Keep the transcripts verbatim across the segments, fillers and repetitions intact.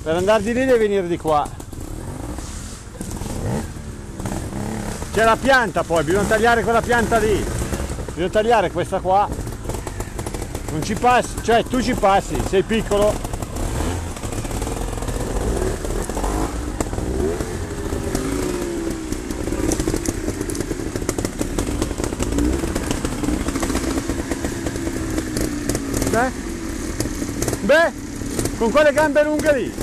Per andare di lì devi venire di qua. C'è la pianta poi, bisogna tagliare quella pianta lì. Bisogna tagliare questa qua. Non ci passi, cioè tu ci passi, sei piccolo. Beh, beh, con quelle gambe lunghe lì.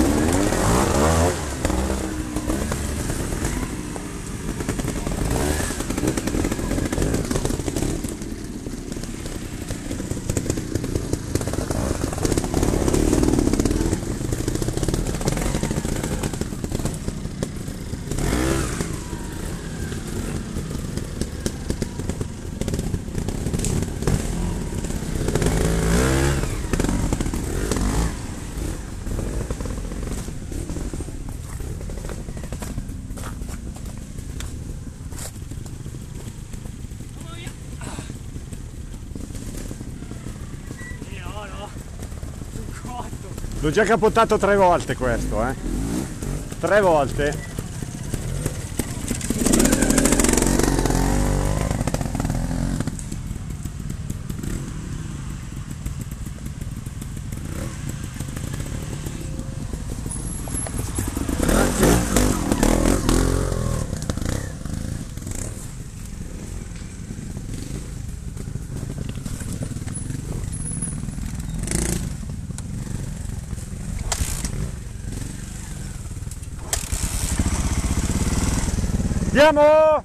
L'ho già capottato tre volte questo, eh. Tre volte. Andiamo!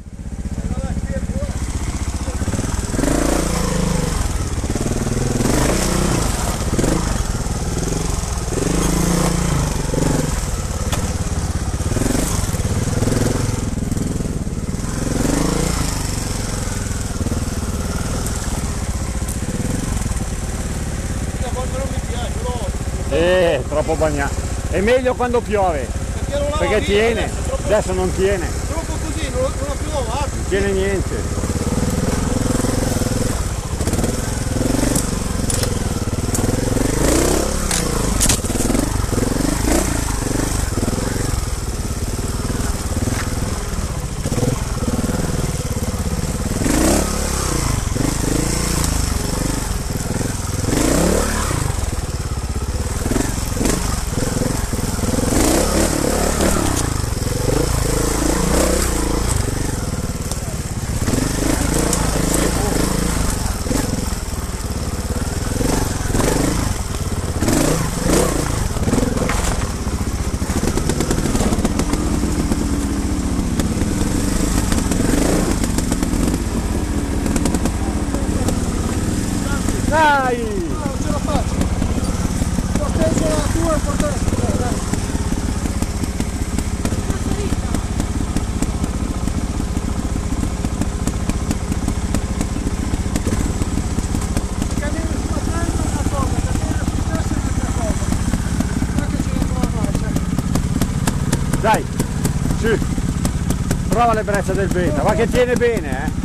Eh, troppo bagnato. È meglio quando piove, perché tiene, adesso non tiene. Non, non ho più lavato. Non tiene niente. Dai! No, non ce la faccio. Porteggio la tua e porteggio. Dai, dai. Camminare sulla terra è una cosa, camminare sui tassi è un'altra cosa. Ma che ce la fa la faccia. Dai! Su! Prova l'ebbrezza del beta, ma che tiene bene, eh!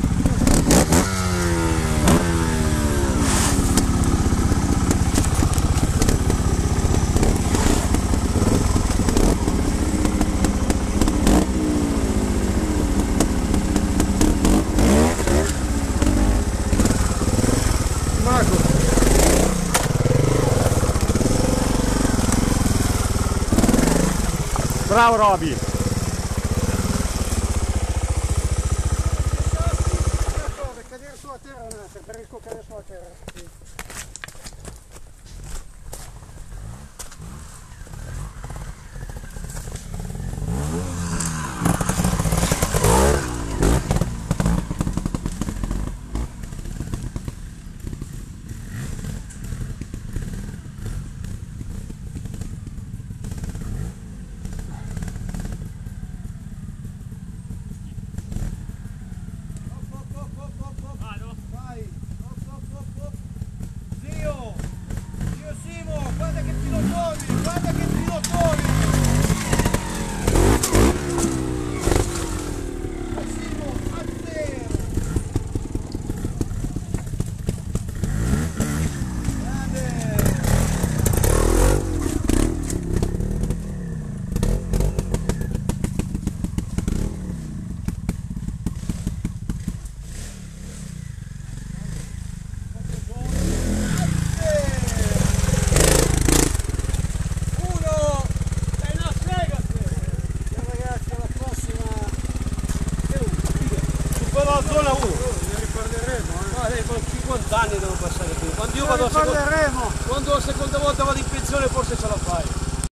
Bravo Roby! Cadere sulla terra, per il cadere sulla terra. Sì. Vai! Op, op, op, op. Zero! anni devo passare qui. Quando io Ci vado a seconda, riparleremo. quando la seconda volta vado in pensione forse ce la fai.